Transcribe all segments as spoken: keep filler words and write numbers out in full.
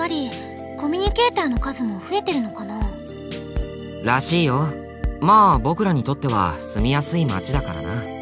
ぱりコミュニケーターの数も増えてるのかな。 らしいよ。まあ僕らにとっては住みやすい街だからな。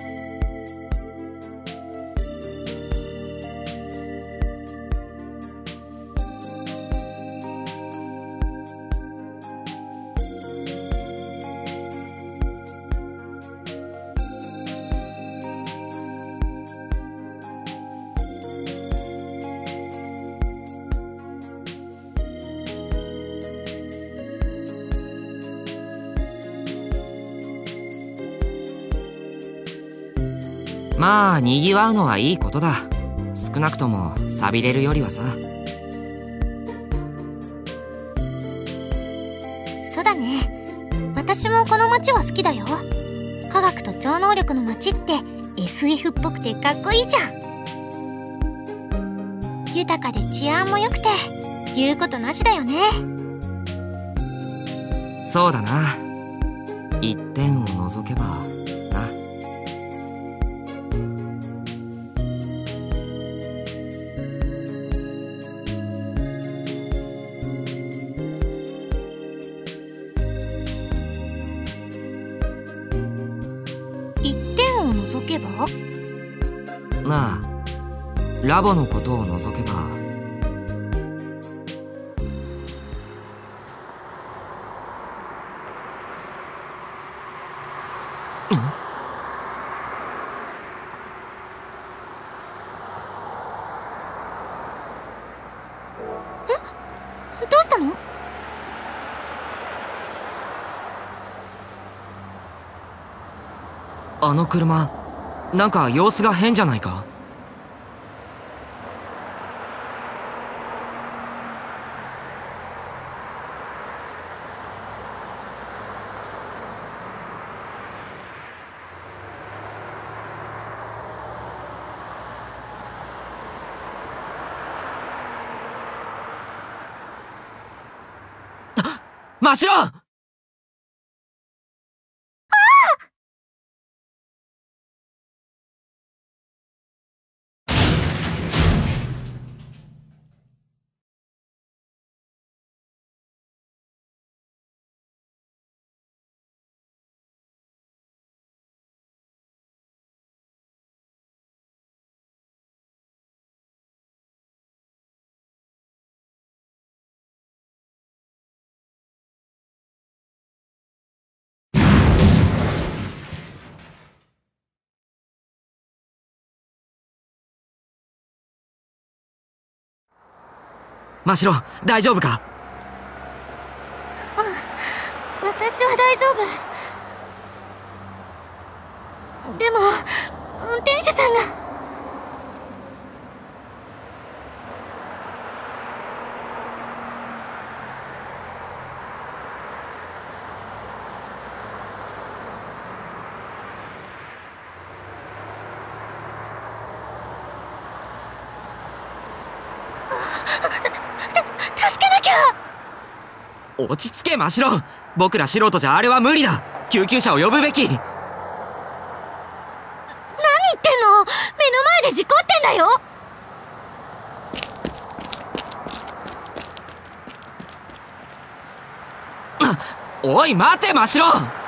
まあにぎわうのはいいことだ。少なくとも寂れるよりはさ。 そうだね。私もこの街は好きだよ。科学と超能力の街って エスエフ っぽくてかっこいいじゃん。豊かで治安も良くて言うことなしだよね。 そうだな。一点を除けばな。 一点を除けば？ なあ、ラボのことを除けば。 どうしたの？ あの車、なんか様子が変じゃないか？真っ白！ああ！真っ白、大丈夫か？ うん、私は大丈夫。でも運転手さんが。 落ち着け真っ白。僕ら素人じゃあれは無理だ。救急車を呼ぶべき。何言ってんの？目の前で事故ってんだよ。 おい待て真っ白。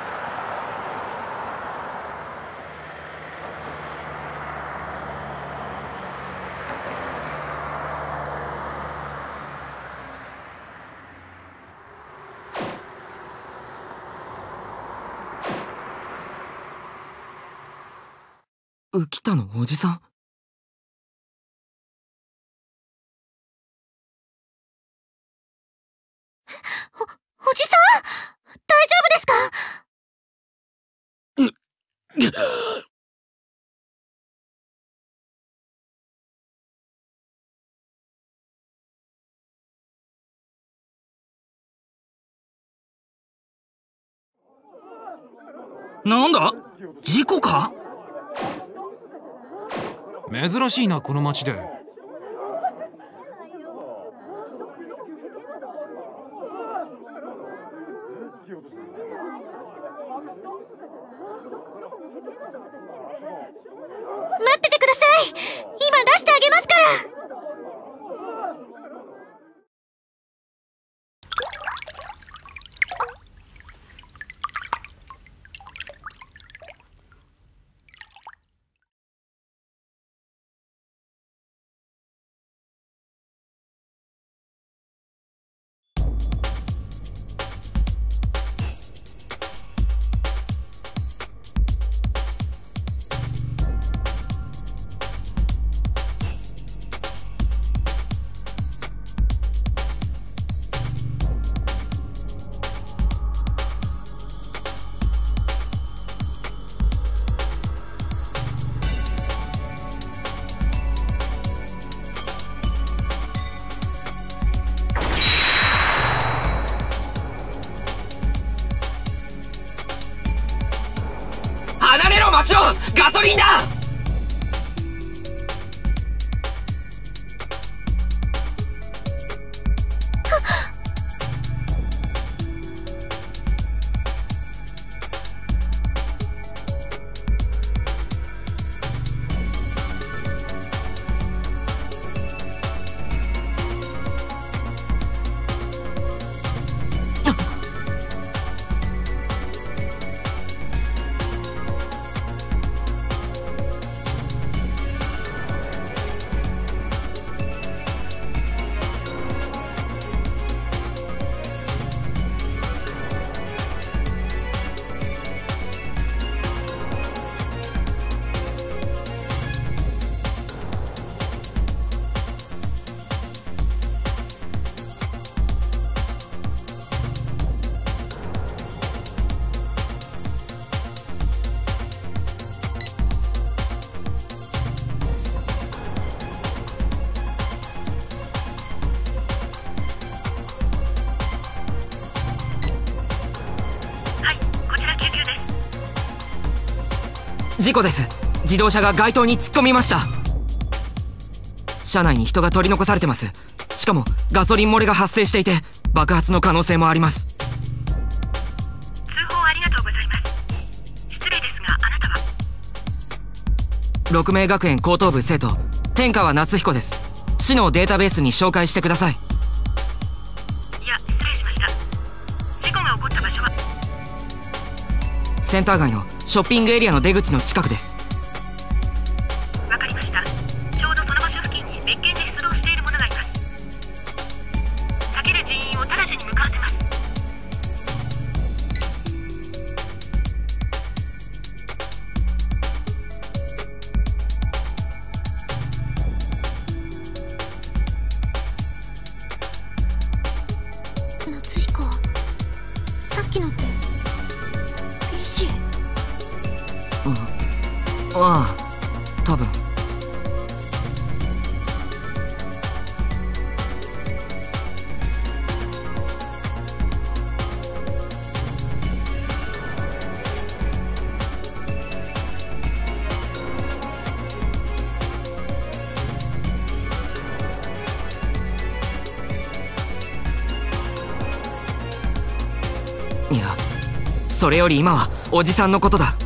浮田のおじさん？ お、おじさん大丈夫ですか？ なんだ？事故か？ 珍しいな、この町で。 待っててください。今出してあげますから。 ガソリンだ。事故です。自動車が街灯に突っ込みました。車内に人が取り残されてます。しかもガソリン漏れが発生していて爆発の可能性もあります。 通報ありがとうございます。失礼ですが、あなたは？ 六名学園高等部生徒天川夏彦です。市のデータベースに紹介してください。 いや、失礼しました。事故が起こった場所は？ センター街のショッピングエリアの出口の近くです。 わかりました。ちょうどその場所付近に別件で出動している者がいます。避ける人員を直ちに向かわせます。 夏彦、さっきのって ピーシー？ ああ、多分。いや、それより今はおじさんのことだ。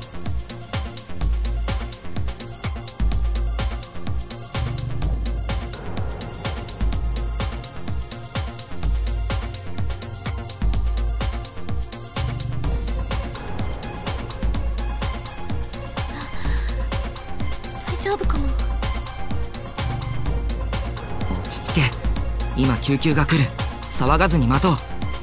大丈夫かな？ 落ち着け。今救急が来る。騒がずに待とう。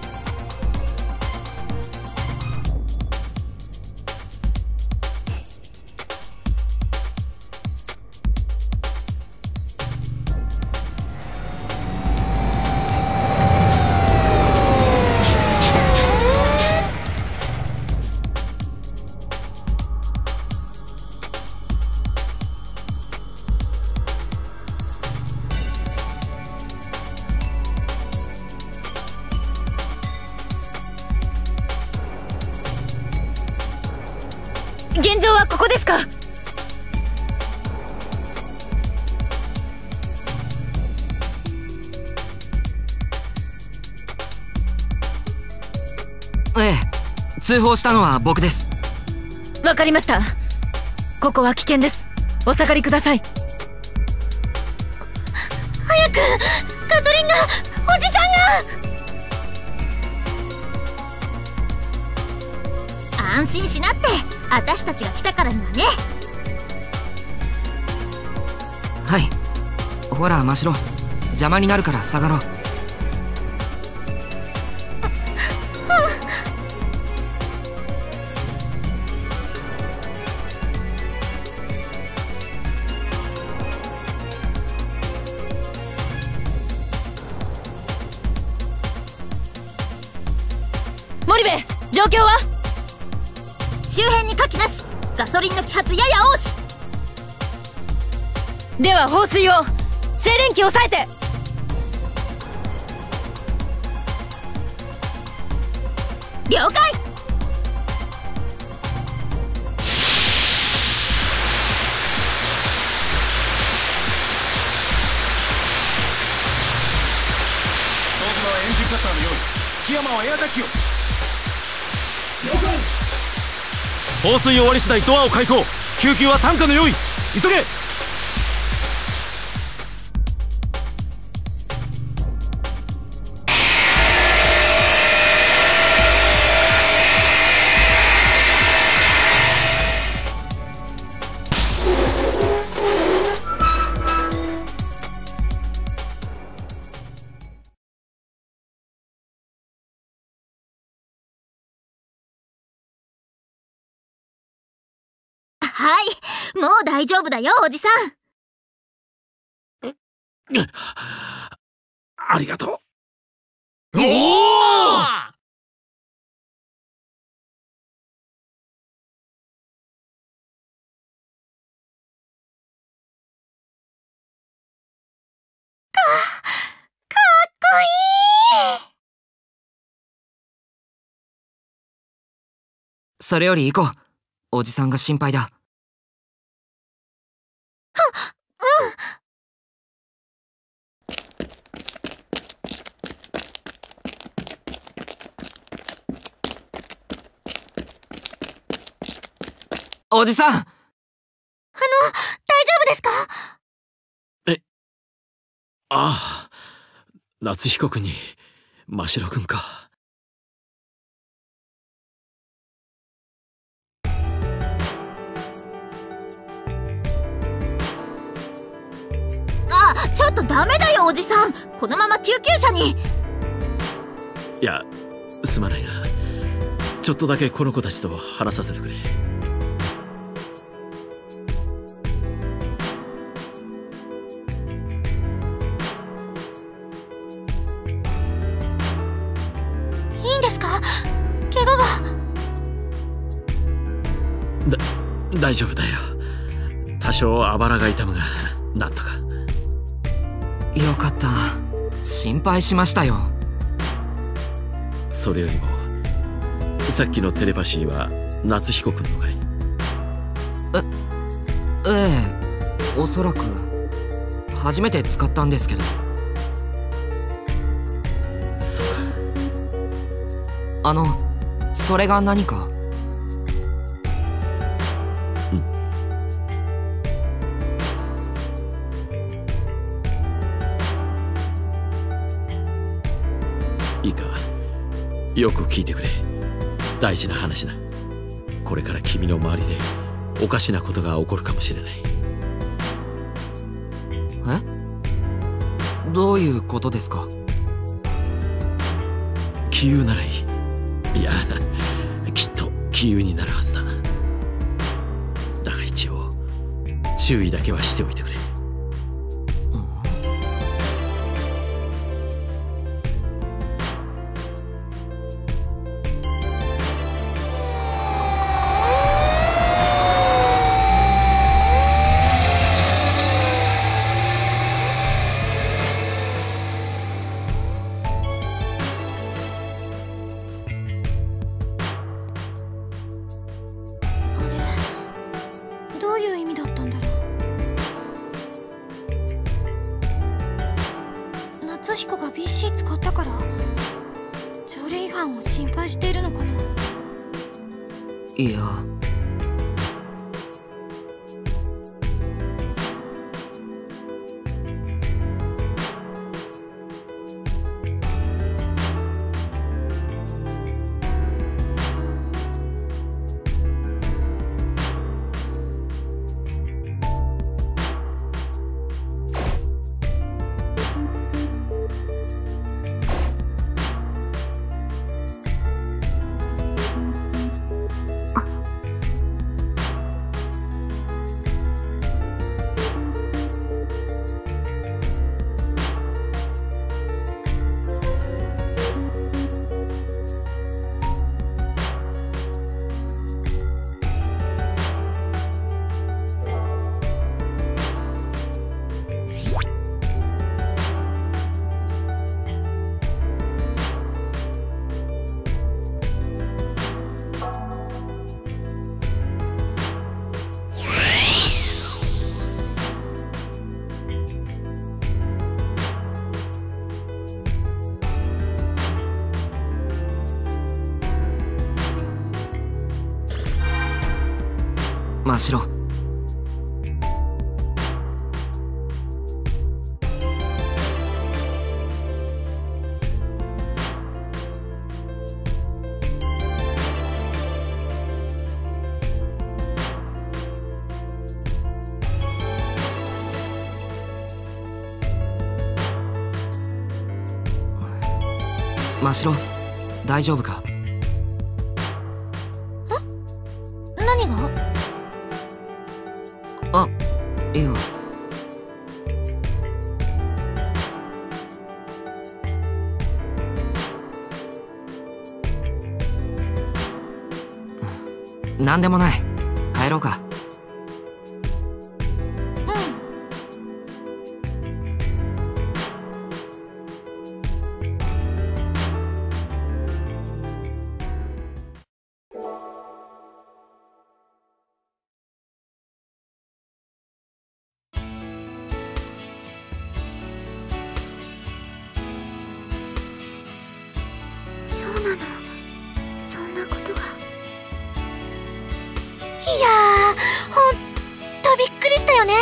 現状はここですか？ ええ、通報したのは僕です。 わかりました。ここは危険です。お下がりください。早く！ガソリンが！おじさんが！安心しなって。私たちが来たからにはね。 はい。ほら真城、邪魔になるから下がろう。 森部、状況は？ 周辺に火器なし。ガソリンの揮発やや多し。 では放水を。静電気を抑えて。 了解。 カッターの用意。檜山はエアタッチを。 放水終わり次第ドアを開口。救急は担架の用意。急げ。 はい、もう大丈夫だよ、おじさん。 ありがとう。 おお！ それより行こう。おじさんが心配だ。おじさん。あの、大丈夫ですか？ え、ああ、夏彦君に真城君か。 あ、ちょっとダメだよ、おじさん。このまま救急車に。 いや、すまないが、ちょっとだけこの子たちと話させてくれ。 いいんですか？怪我が。 だ、大丈夫だよ。多少あばらが痛むが、なんとか。 よかった。心配しましたよ。 それよりもさっきのテレパシーは夏彦君のかい？ え、ええ、おそらく初めて使ったんですけど。 そうか。 あの、それが何か？ うん。いいか、よく聞いてくれ。大事な話だ。これから君の周りでおかしなことが起こるかもしれない。 え？どういうことですか？ 杞憂ならいい。いや、きっと杞憂になるはずだ。だが一応注意だけはしておいてくれ。 どういう意味だったんだろう。夏彦が ビーシー 使ったから条例違反を心配しているのかな。 いや、 真白。真白、大丈夫か？ 何が？ あ、いや。なんでもない。帰ろうか。 そうなの。そんなことが。いやー、ほんとびっくりしたよね。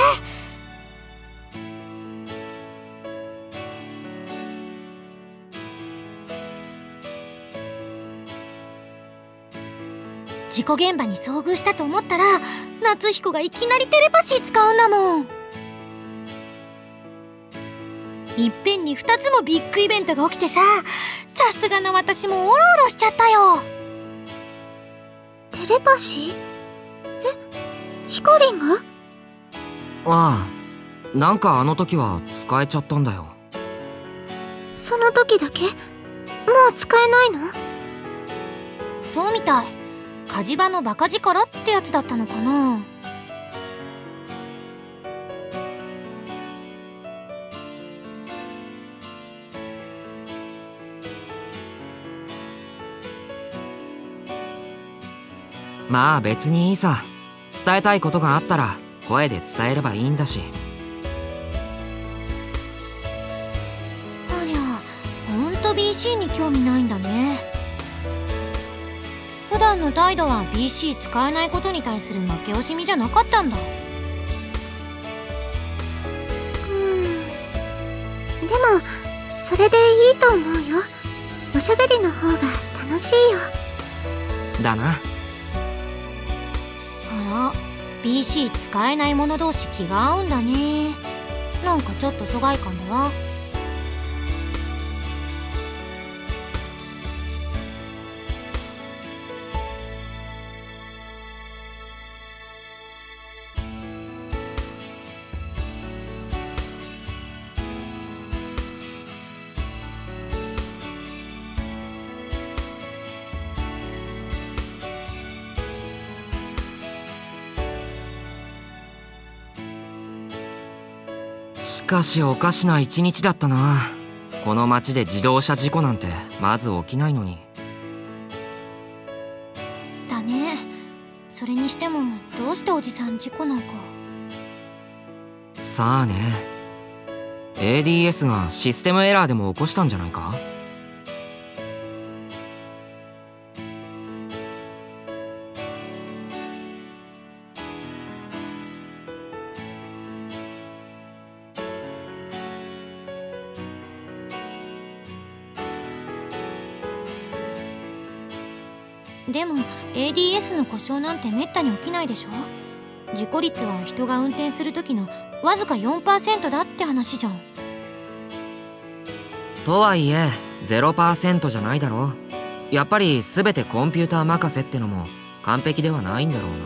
事故現場に遭遇したと思ったら、夏彦がいきなりテレパシー使うんだもん。いっぺんにふたつもビッグイベントが起きてさ、さすがの私もオロオロしちゃったよ。テレパシー？え、ヒコリンが？ ああ、なんかあの時は使えちゃったんだよ。 その時だけ？もう使えないの？そうみたい。火事場のバカ力ってやつだったのかな。 まあ別にいいさ。伝えたいことがあったら声で伝えればいいんだし。 ありゃ、ほんと ビーシー に興味ないんだね。普段の態度は ビーシー 使えないことに対する負け惜しみじゃなかったんだ。うん、でもそれでいいと思うよ。おしゃべりの方が楽しいよ。 だな。 あら、 ビーシー 使えない者同士気が合うんだね。なんかちょっと疎外感だわ。 しかしおかしな一日だったな。この街で自動車事故なんてまず起きないのに。 だね。それにしてもどうしておじさん事故なんか。 さあね。 エーディーエス がシステムエラーでも起こしたんじゃないか。 でも エーディーエス の故障なんてめったに起きないでしょ。事故率は人が運転する時のわずか よんパーセント だって話じゃん。 とはいえ ゼロパーセント じゃないだろ。やっぱり全てコンピューター任せってのも完璧ではないんだろうな。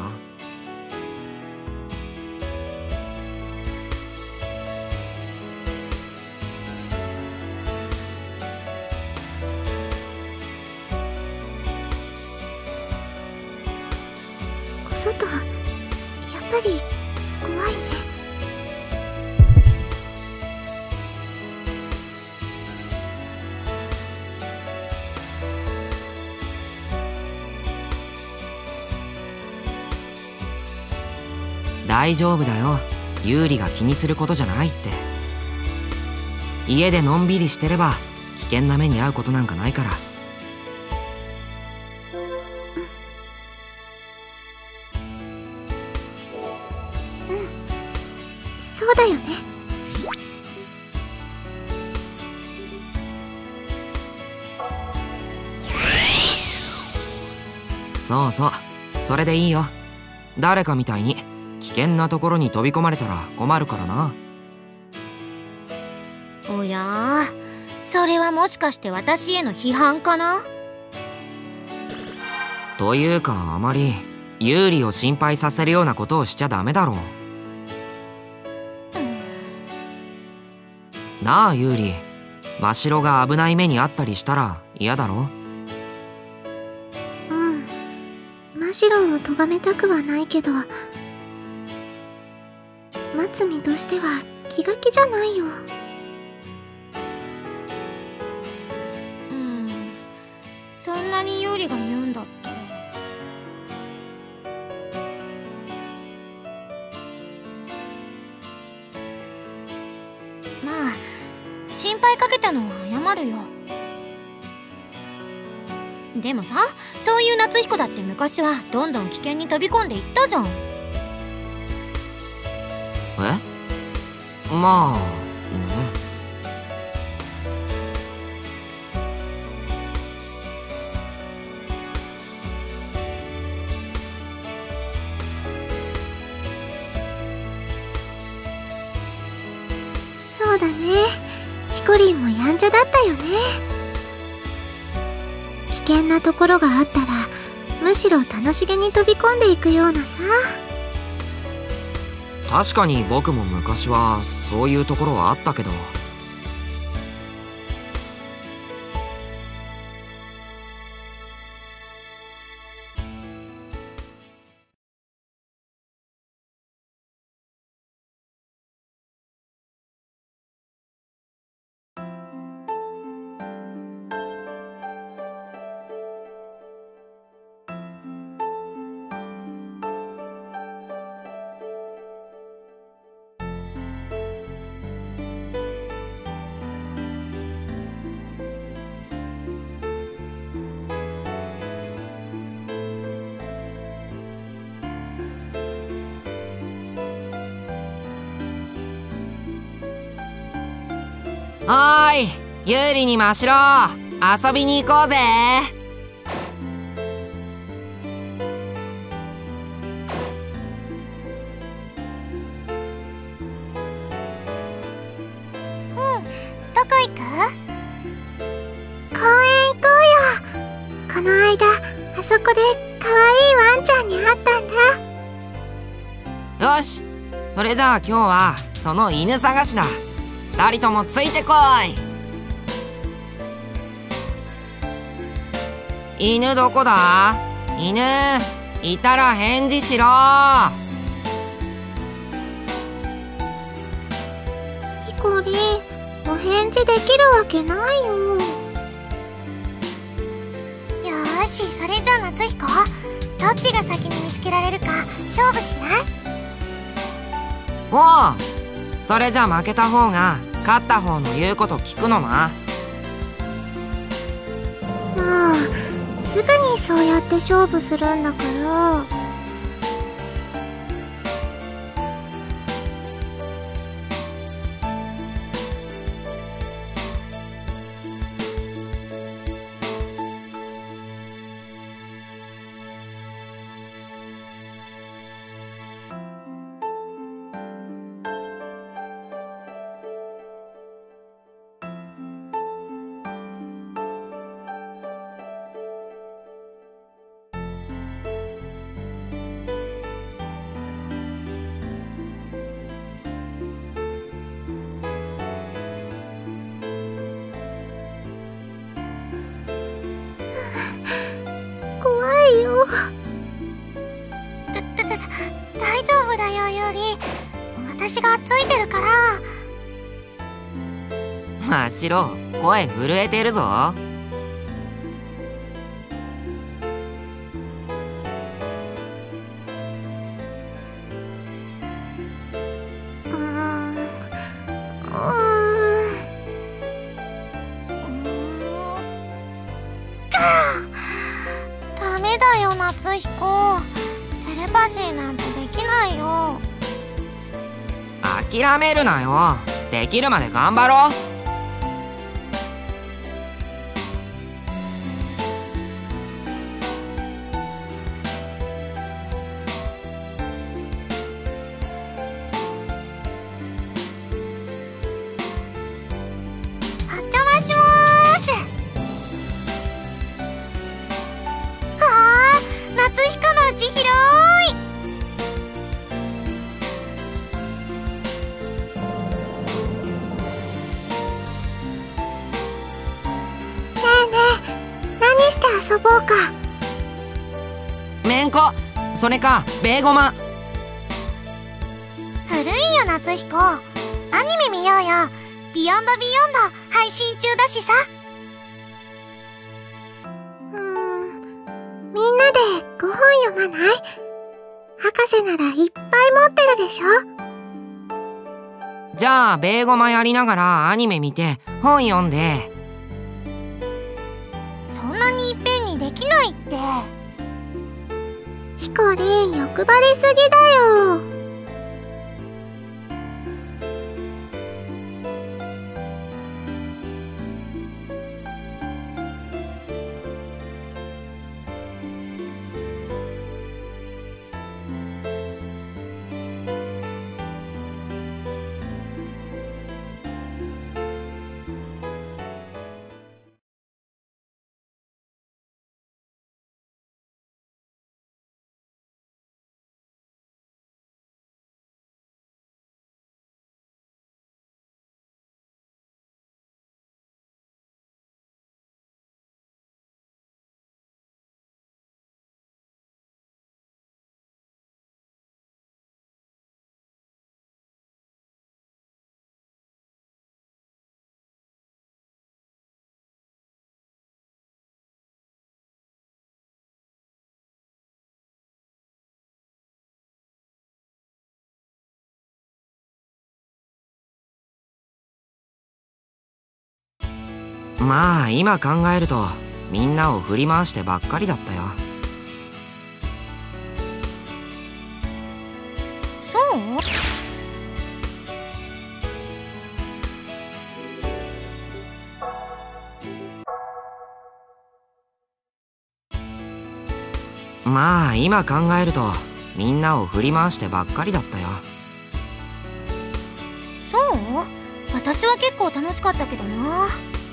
外、やっぱり怖いね。 大丈夫だよ。ユーリが気にすることじゃないって。家でのんびりしてれば危険な目に遭うことなんかないから。 そうそう、それでいいよ。誰かみたいに危険なところに飛び込まれたら困るからな。 おやー、それはもしかして私への批判かな？ というか、あまりユーリを心配させるようなことをしちゃダメだろう。なあユーリ、真城が危ない目にあったりしたら嫌だろ？ うん、真城を咎めたくはないけど、松見としては気が気じゃないよ。 うん、そんなにユーリが言うんだったら。まあ、心配かけたのは謝るよ。でもさ、そういう夏彦だって昔はどんどん危険に飛び込んでいったじゃん。 え？まあ、 そうだね。ヒコリンもやんちゃだったよね。危険なところがあったらむしろ楽しげに飛び込んでいくようなさ。 確かに僕も昔はそういうところはあったけど。おーい、ユーリに真城、遊びに行こうぜ。 うん、どこ行く？ 公園行こうよ。この間あそこで可愛いワンちゃんに会ったんだ。よし、それじゃあ今日はその犬探しだ。二人ともついてこい。犬どこだ？犬いたら返事しろ。 ヒコリン、お返事できるわけないよ。 よーし、それじゃあ夏彦、どっちが先に見つけられるか勝負しない？ おう、それじゃあ負けた方が勝った方の言うこと聞くのな。 もうすぐにそうやって勝負するんだから。怖いよ。 だ、だ、だ、大丈夫だよ、ユーリ。私がついてるから。 真城、声震えてるぞ。 うーん、うーん。 ダメだよ、夏彦。テレパシーなんてできないよ。 諦めるなよ。できるまで頑張ろう。 遊ぼうか。 めんこ、それかベーゴマ。 古いよ夏彦、アニメ見ようよ。ビヨンドビヨンド配信中だしさ。 うーん、みんなでごほん読まない？博士ならいっぱい持ってるでしょ。 じゃあベーゴマやりながらアニメ見て本読んで。 そんなにいっぺんにできないって。 ヒコリン、欲張りすぎだよ。 まあ今考えるとみんなを振り回してばっかりだったよ。 そう？ まあ今考えるとみんなを振り回してばっかりだったよ。 そう？私は結構楽しかったけどな。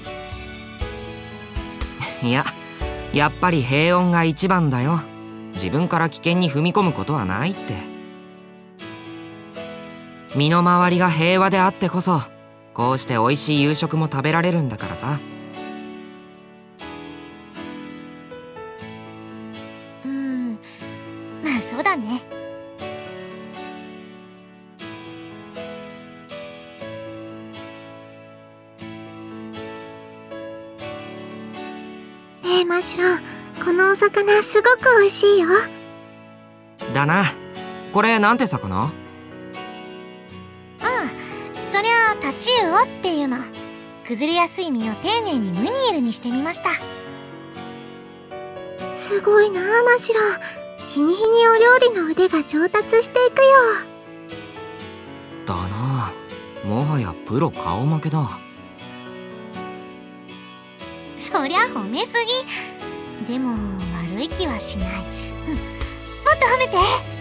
いや、やっぱり平穏が一番だよ。自分から危険に踏み込むことはないって。身の回りが平和であってこそこうして美味しい夕食も食べられるんだからさ。 うーん、まあそうだね。 ねえマシロン、このお魚すごく美味しいよ。 だな。これなんて魚？ うん、そりゃあタチウオっていうの。崩れやすい身を丁寧にムニエルにしてみました。 すごいなあマシロン。日に日にお料理の腕が上達していくよ。 だな。もはやプロ顔負けだ。 そりゃ褒めすぎ。でも悪い気はしない。うん、もっと褒めて。